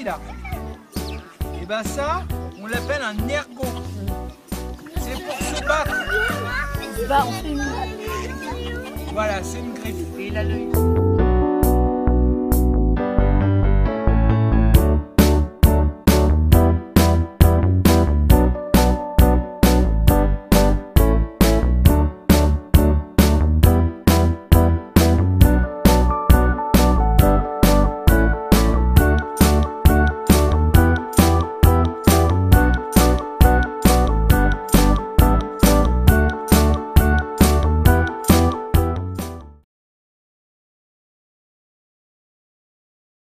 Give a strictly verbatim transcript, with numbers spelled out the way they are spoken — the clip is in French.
ici là. Et ben ça, on l'appelle un ergot. C'est pour se battre. Bah, on fait une... Voilà, c'est une griffe. Et il a l'œil.